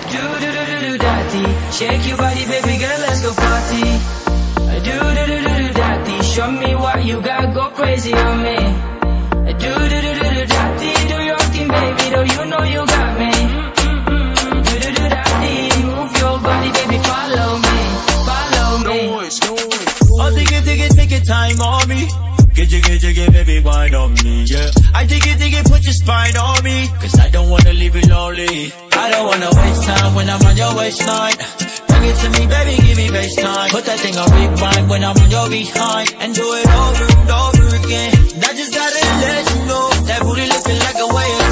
Do-do-do-do-do-daddy. Shake your body, baby girl, let's go party. Do-do-do-do-do-daddy. Show me what you got, go crazy on me. Do-do-do-do-do-daddy. Do your thing, baby, though you know you got me. Do-do-do-daddy. Move your body, baby, follow me. Follow me. Noiz. Oh, take it, time on me. Get, baby, wine on me, yeah. I dig it, put your spine on me. Cause I don't wanna leave you lonely. I don't wanna waste time when I'm on your waistline. Bring it to me, baby, give me FaceTime. Put that thing on rewind when I'm on your behind. And do it over and over again. I just gotta let you know that booty looking like a way